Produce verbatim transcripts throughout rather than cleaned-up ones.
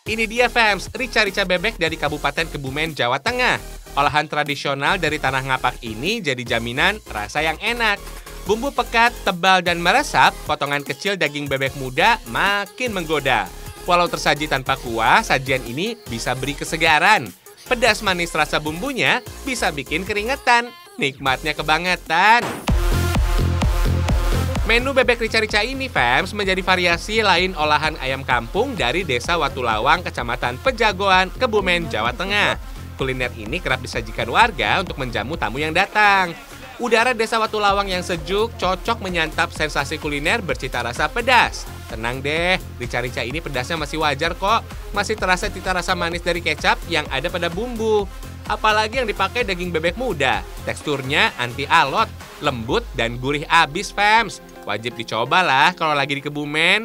Ini dia fams, rica-rica bebek dari Kabupaten Kebumen, Jawa Tengah. Olahan tradisional dari tanah ngapak ini jadi jaminan rasa yang enak. Bumbu pekat, tebal, dan meresap, potongan kecil daging bebek muda makin menggoda. Walau tersaji tanpa kuah, sajian ini bisa beri kesegaran. Pedas manis rasa bumbunya bisa bikin keringetan. Nikmatnya kebangetan. Menu bebek rica-rica ini, fams, menjadi variasi lain olahan ayam kampung dari Desa Watulawang, Kecamatan Pejagoan, Kebumen, Jawa Tengah. Kuliner ini kerap disajikan warga untuk menjamu tamu yang datang. Udara Desa Watulawang yang sejuk cocok menyantap sensasi kuliner bercita rasa pedas. Tenang deh, rica-rica ini pedasnya masih wajar kok. Masih terasa cita rasa manis dari kecap yang ada pada bumbu. Apalagi yang dipakai daging bebek muda. Teksturnya anti alot, lembut, dan gurih abis, fams. Wajib dicobalah kalau lagi di Kebumen.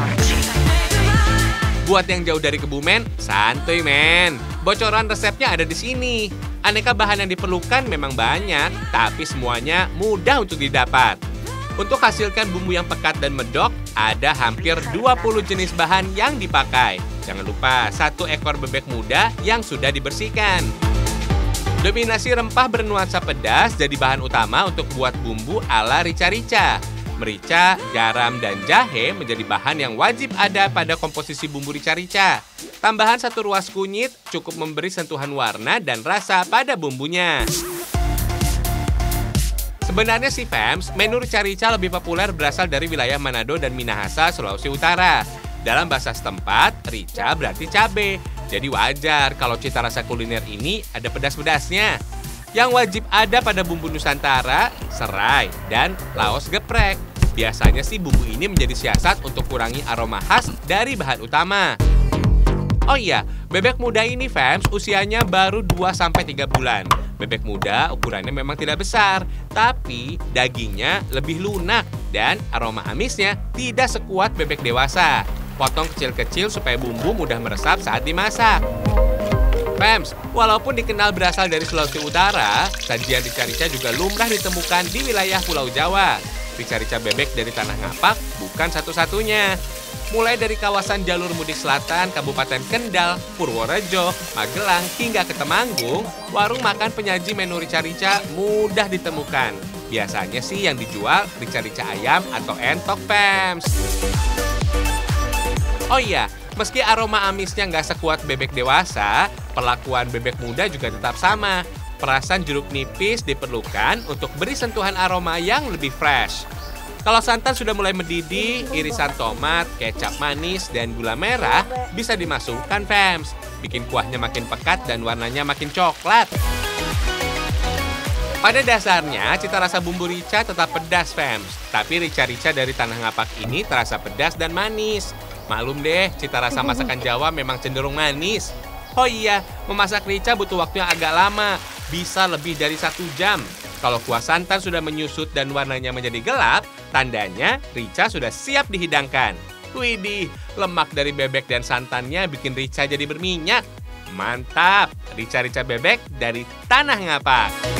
Buat yang jauh dari Kebumen, santuy men. Bocoran resepnya ada di sini. Aneka bahan yang diperlukan memang banyak, tapi semuanya mudah untuk didapat. Untuk hasilkan bumbu yang pekat dan medok, ada hampir dua puluh jenis bahan yang dipakai. Jangan lupa satu ekor bebek muda yang sudah dibersihkan. Dominasi rempah bernuansa pedas jadi bahan utama untuk buat bumbu ala rica-rica. Merica, garam, dan jahe menjadi bahan yang wajib ada pada komposisi bumbu rica-rica. Tambahan satu ruas kunyit cukup memberi sentuhan warna dan rasa pada bumbunya. Sebenarnya sih fams, menu rica-rica lebih populer berasal dari wilayah Manado dan Minahasa, Sulawesi Utara. Dalam bahasa setempat, rica berarti cabe. Jadi wajar kalau cita rasa kuliner ini ada pedas-pedasnya. Yang wajib ada pada bumbu Nusantara, serai, dan laos geprek. Biasanya sih bumbu ini menjadi siasat untuk kurangi aroma khas dari bahan utama. Oh iya, bebek muda ini fams usianya baru dua sampai tiga bulan. Bebek muda ukurannya memang tidak besar, tapi dagingnya lebih lunak dan aroma amisnya tidak sekuat bebek dewasa. Potong kecil-kecil supaya bumbu mudah meresap saat dimasak. Fams, walaupun dikenal berasal dari Sulawesi Utara, sajian rica-rica juga lumrah ditemukan di wilayah Pulau Jawa. Rica-rica bebek dari tanah ngapak bukan satu-satunya. Mulai dari kawasan jalur mudik selatan, Kabupaten Kendal, Purworejo, Magelang, hingga ke Temanggung, warung makan penyaji menu rica-rica mudah ditemukan. Biasanya sih yang dijual rica-rica ayam atau entok, fams. Oh iya, meski aroma amisnya nggak sekuat bebek dewasa, perlakuan bebek muda juga tetap sama. Perasan jeruk nipis diperlukan untuk beri sentuhan aroma yang lebih fresh. Kalau santan sudah mulai mendidih, irisan tomat, kecap manis, dan gula merah bisa dimasukkan, fams. Bikin kuahnya makin pekat dan warnanya makin coklat. Pada dasarnya, cita rasa bumbu rica tetap pedas, fams. Tapi rica-rica dari tanah ngapak ini terasa pedas dan manis. Maklum deh, cita rasa masakan Jawa memang cenderung manis. Oh iya, memasak rica butuh waktu yang agak lama, bisa lebih dari satu jam. Kalau kuah santan sudah menyusut dan warnanya menjadi gelap, tandanya rica sudah siap dihidangkan. Widih, lemak dari bebek dan santannya bikin rica jadi berminyak. Mantap, rica-rica bebek dari tanah ngapak.